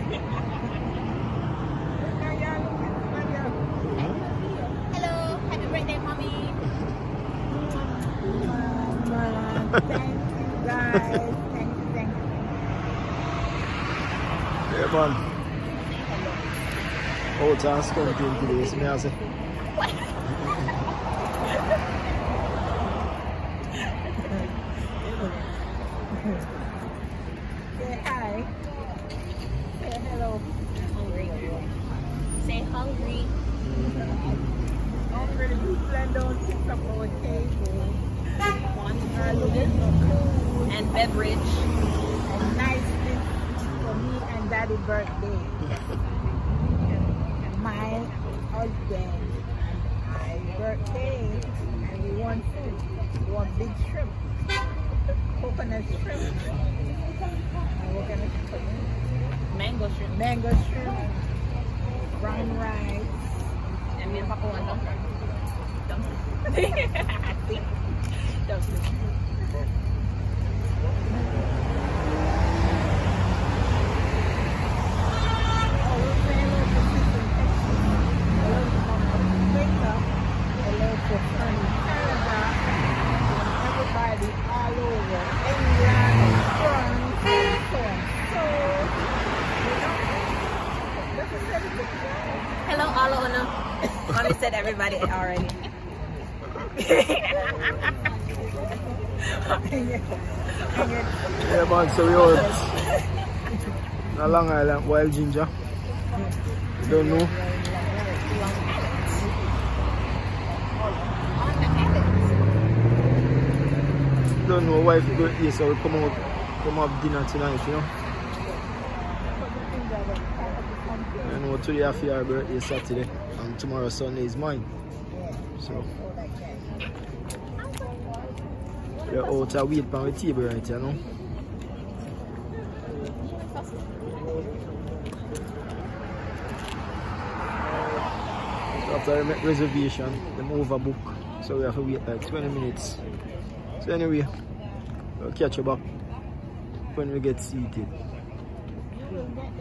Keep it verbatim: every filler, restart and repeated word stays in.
Hello, happy birthday, mommy. Thank you guys. Thank you, thank you. Yeah, man. Oh, chance come to today, so me I say. Say hi. Say hello. Hungry. Say hungry. Hungry, the people don't sit up our table. One Are looking for food and beverage. and nice things for me and daddy birthday. My husband and my birthday, and we want food. We want big shrimp, coconut shrimp, and we're gonna cook Mango shrimp. mango shrimp, brown rice. And me and Papa want dumpling. Dumpling. Dumpling. Everybody all over England, France, and so on. So, you know, this is everything. Hello, all owner. Mommy said everybody already. Yeah, man, so we out in Long Island, Wild Ginger. You don't know. Don't know wife's birthday, so we come out, come have dinner tonight, you know. I know today after your birthday is Saturday, and tomorrow Sunday is mine. So we're out to wait for the table right here, you know. So after I make reservation, them overbook, so we have to wait like twenty minutes. So anyway, we'll catch you back when we get seated.